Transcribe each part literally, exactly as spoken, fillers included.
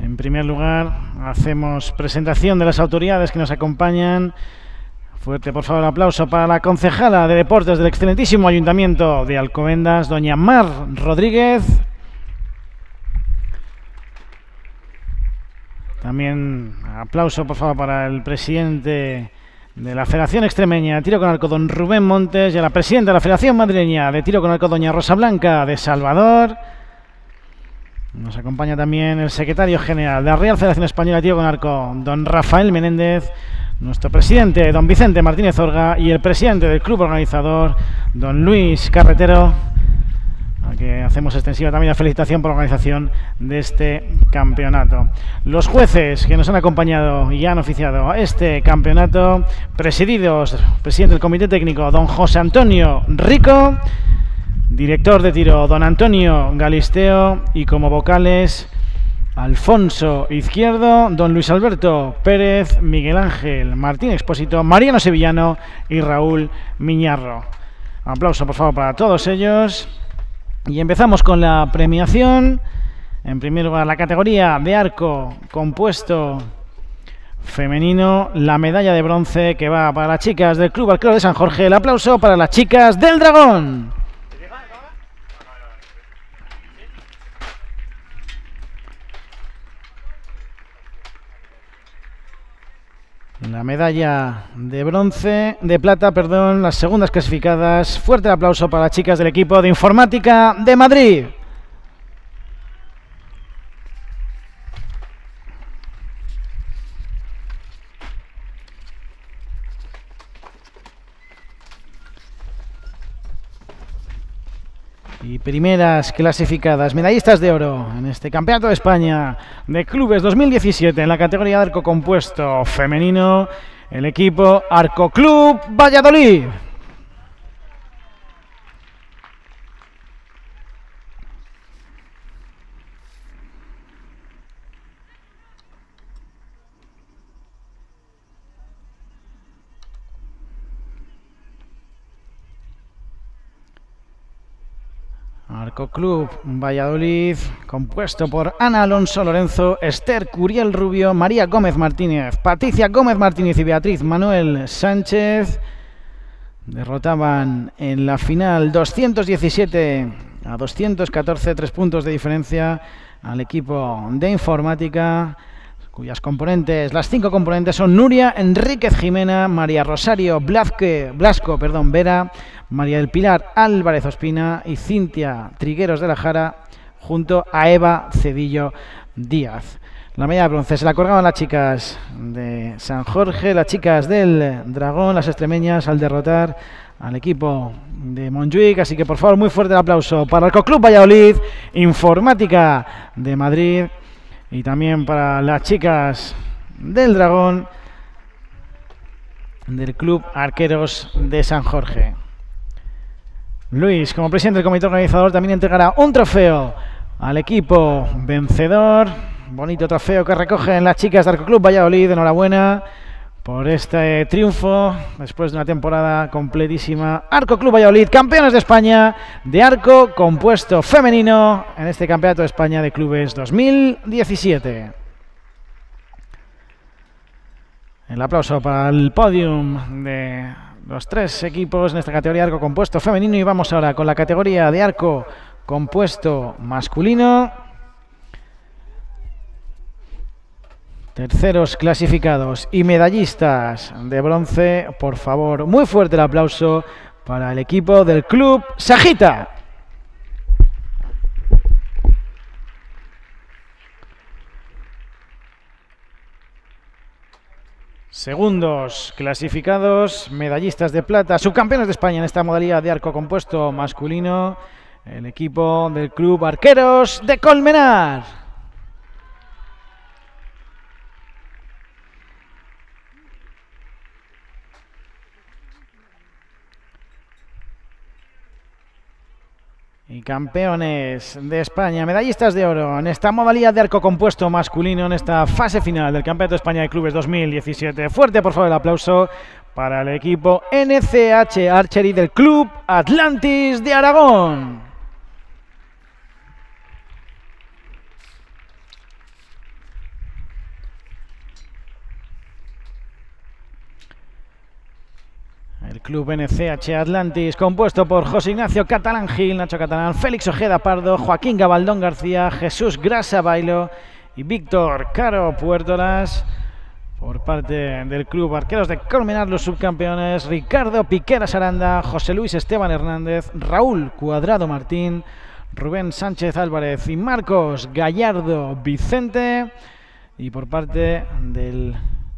En primer lugar, hacemos presentación de las autoridades que nos acompañan. Fuerte, por favor, aplauso para la concejala de Deportes del excelentísimo Ayuntamiento de Alcobendas, doña Mar Rodríguez. También aplauso, por favor, para el presidente de la Federación Extremeña de Tiro con Arco, don Rubén Montes, y a la presidenta de la Federación Madrileña de Tiro con Arco, doña Rosa Blanca de Salvador. Nos acompaña también el secretario general de la Real Federación Española de Tiro con Arco, don Rafael Menéndez, nuestro presidente, don Vicente Martínez Orga, y el presidente del club organizador, don Luis Carretero, a que hacemos extensiva también la felicitación por la organización de este campeonato. Los jueces que nos han acompañado y han oficiado a este campeonato, presididos, presidente del comité técnico, don José Antonio Rico, director de tiro, don Antonio Galisteo, y como vocales, Alfonso Izquierdo, don Luis Alberto Pérez, Miguel Ángel Martín Expósito, Mariano Sevillano y Raúl Miñarro. Aplauso, por favor, para todos ellos. Y empezamos con la premiación. En primer lugar, la categoría de arco compuesto femenino, la medalla de bronce que va para las chicas del Club Arquero de San Jorge. El aplauso para las chicas del Dragón. La medalla de bronce, de plata, perdón, las segundas clasificadas. Fuerte aplauso para las chicas del equipo de informática de Madrid. Y primeras clasificadas, medallistas de oro en este Campeonato de España de Clubes dos mil diecisiete en la categoría de arco compuesto femenino, el equipo Arco Club Valladolid. Arco Club Valladolid, compuesto por Ana Alonso Lorenzo, Esther Curiel Rubio, María Gómez Martínez, Patricia Gómez Martínez y Beatriz Manuel Sánchez. Derrotaban en la final doscientos diecisiete a doscientos catorce, tres puntos de diferencia al equipo de informática, cuyas componentes, las cinco componentes son Nuria Enríquez Jimena, María Rosario Blasque, Blasco perdón, Vera, María del Pilar Álvarez Ospina y Cintia Trigueros de la Jara, junto a Eva Cedillo Díaz. La medalla de bronce se la colgaban las chicas de San Jorge, las chicas del Dragón, las extremeñas, al derrotar al equipo de Montjuic. Así que, por favor, muy fuerte el aplauso para el Arco Club Valladolid, Informática de Madrid, y también para las chicas del Dragón del Club Arqueros de San Jorge. Luis, como presidente del comité organizador, también entregará un trofeo al equipo vencedor. Bonito trofeo que recogen las chicas de Arco Club Valladolid. Enhorabuena por este triunfo después de una temporada completísima. Arco Club Valladolid, campeones de España de arco compuesto femenino en este Campeonato de España de Clubes dos mil diecisiete. El aplauso para el podium de los tres equipos en esta categoría de arco compuesto femenino, y vamos ahora con la categoría de arco compuesto masculino. Terceros clasificados y medallistas de bronce, por favor, muy fuerte el aplauso para el equipo del Club Sajita. Segundos clasificados, medallistas de plata, subcampeones de España en esta modalidad de arco compuesto masculino, el equipo del Club Arqueros de Colmenar. Y campeones de España, medallistas de oro en esta modalidad de arco compuesto masculino, en esta fase final del Campeonato de España de Clubes dos mil diecisiete. Fuerte, por favor, el aplauso para el equipo N C H Archery del Club Atlantis de Aragón. El club N C H Atlantis, compuesto por José Ignacio Catalán Gil, Nacho Catalán, Félix Ojeda Pardo, Joaquín Gabaldón García, Jesús Grasa Bailo y Víctor Caro Puertolas. Por parte del club Arqueros de Colmenar, los subcampeones: Ricardo Piqueras Aranda, José Luis Esteban Hernández, Raúl Cuadrado Martín, Rubén Sánchez Álvarez y Marcos Gallardo Vicente. Y por parte del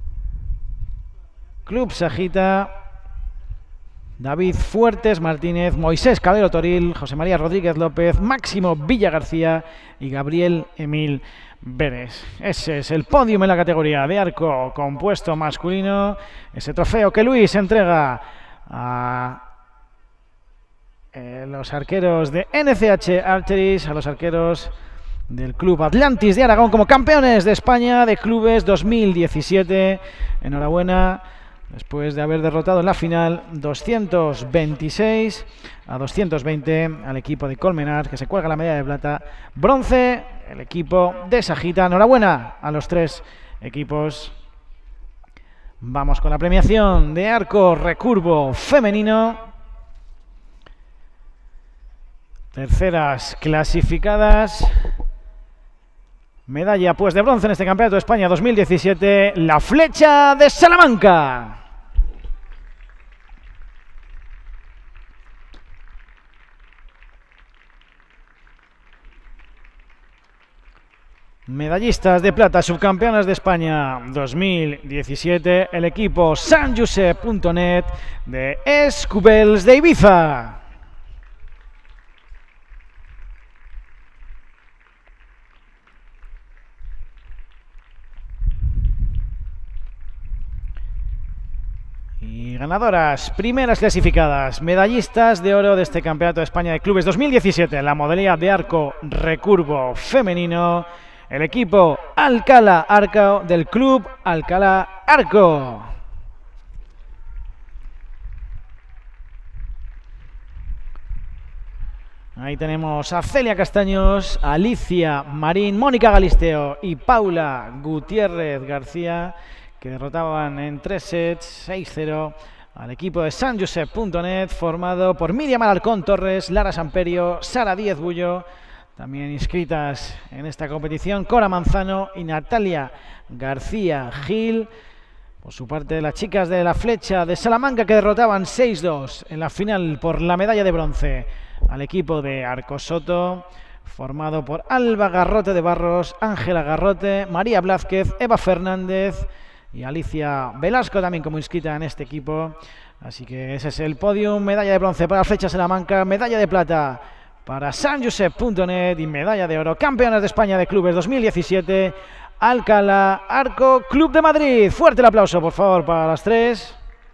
club Sajita, David Fuertes Martínez, Moisés Caballero Toril, José María Rodríguez López, Máximo Villa García y Gabriel Emil Vélez. Ese es el podium en la categoría de arco compuesto masculino. Ese trofeo que Luis entrega a eh, los arqueros de N C H Archeries, a los arqueros del Club Atlantis de Aragón como campeones de España de clubes dos mil diecisiete. Enhorabuena, después de haber derrotado en la final doscientos veintiséis a doscientos veinte al equipo de Colmenar, que se cuelga la medalla de plata. Bronce, el equipo de Sajita. Enhorabuena a los tres equipos. Vamos con la premiación de arco recurvo femenino. Terceras clasificadas. Medalla pues de bronce en este Campeonato de España dos mil diecisiete, la Flecha de Salamanca. Medallistas de plata, subcampeonas de España dos mil diecisiete, el equipo san josep punto net de Escubels de Ibiza. Y ganadoras, primeras clasificadas, medallistas de oro de este Campeonato de España de Clubes dos mil diecisiete, la modalidad de arco recurvo femenino, el equipo Alcalá Arco del Club Alcalá Arco. Ahí tenemos a Celia Castaños, Alicia Marín, Mónica Galisteo y Paula Gutiérrez García, que derrotaban en tres sets, seis cero, al equipo de san josep punto net, formado por Miriam Alarcón Torres, Lara Samperio, Sara Díez Bullo, también inscritas en esta competición Cora Manzano y Natalia García Gil. Por su parte, las chicas de la Flecha de Salamanca, que derrotaban seis dos en la final por la medalla de bronce al equipo de Arcosoto, formado por Alba Garrote de Barros, Ángela Garrote, María Blázquez, Eva Fernández y Alicia Velasco también como inscrita en este equipo. Así que ese es el podium: medalla de bronce para Flecha Salamanca, medalla de plata para san josep punto net y medalla de oro, campeonas de España de clubes dos mil diecisiete, Alcalá Arco Club de Madrid. Fuerte el aplauso, por favor, para las tres.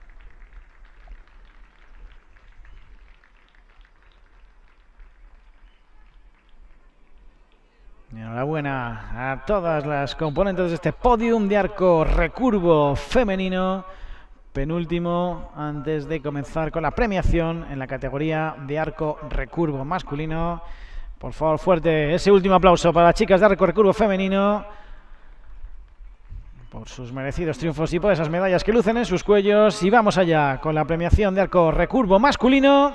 Enhorabuena a todas las componentes de este podium de arco recurvo femenino. Penúltimo antes de comenzar con la premiación en la categoría de arco recurvo masculino. Por favor, fuerte ese último aplauso para las chicas de arco recurvo femenino por sus merecidos triunfos y por esas medallas que lucen en sus cuellos. Y vamos allá con la premiación de arco recurvo masculino.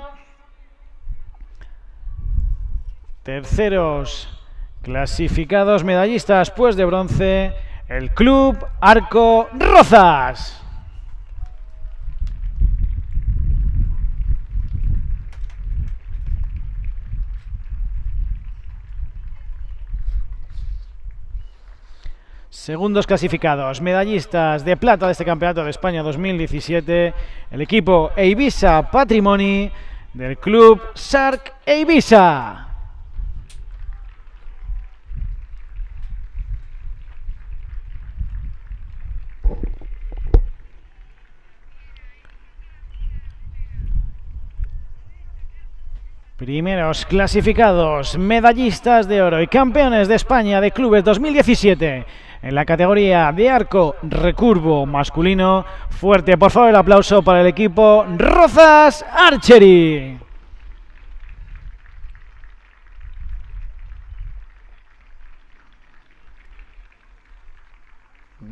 Terceros clasificados, medallistas pues de bronce, el Club Arco Rozas. Segundos clasificados, medallistas de plata de este Campeonato de España dos mil diecisiete, el equipo Eivisa Patrimoni del Club Sarc Eivisa. Primeros clasificados, medallistas de oro y campeones de España de clubes dos mil diecisiete en la categoría de arco recurvo masculino. Fuerte, por favor, el aplauso para el equipo Rozas Archery.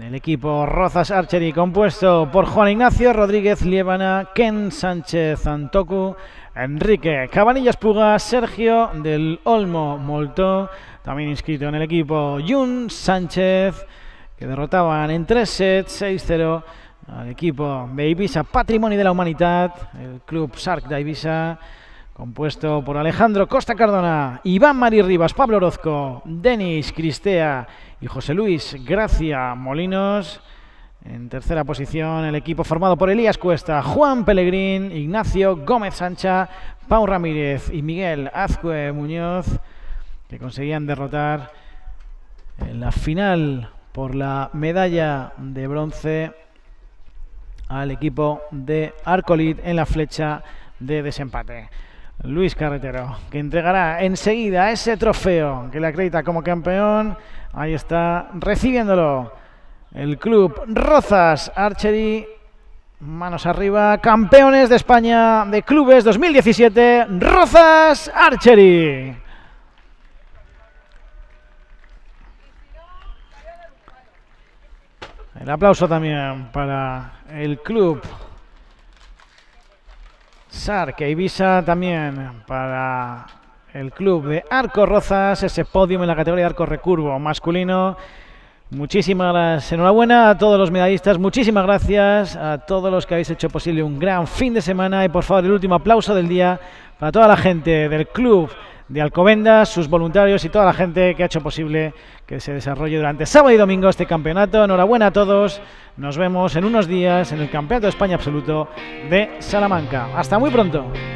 el equipo Rozas Archery, compuesto por Juan Ignacio Rodríguez Liébana, Ken Sánchez Antocu, Enrique Cabanillas Puga, Sergio del Olmo Moltó, también inscrito en el equipo Jun Sánchez, que derrotaban en tres sets, seis cero, al equipo de Ibiza Patrimonio de la Humanidad, el club Sarc de Ibiza, compuesto por Alejandro Costa Cardona, Iván Mari Rivas, Pablo Orozco, Denis Cristea y José Luis Gracia Molinos. En tercera posición, el equipo formado por Elías Cuesta, Juan Pellegrín, Ignacio Gómez Sancha, Pau Ramírez y Miguel Azcue Muñoz, que conseguían derrotar en la final por la medalla de bronce al equipo de Arcolit en la flecha de desempate. Luis Carretero, que entregará enseguida ese trofeo que le acredita como campeón. Ahí está, recibiéndolo el club Rozas Archery. Manos arriba, campeones de España de clubes dos mil diecisiete, Rozas Archery. El aplauso también para el club Sarc Ibiza, también para el club de Arco Rozas, ese podio en la categoría de arco recurvo masculino. Muchísimas enhorabuena a todos los medallistas, muchísimas gracias a todos los que habéis hecho posible un gran fin de semana, y por favor el último aplauso del día para toda la gente del club de Alcobendas, sus voluntarios y toda la gente que ha hecho posible que se desarrolle durante sábado y domingo este campeonato. Enhorabuena a todos, nos vemos en unos días en el Campeonato de España Absoluto de Salamanca. Hasta muy pronto.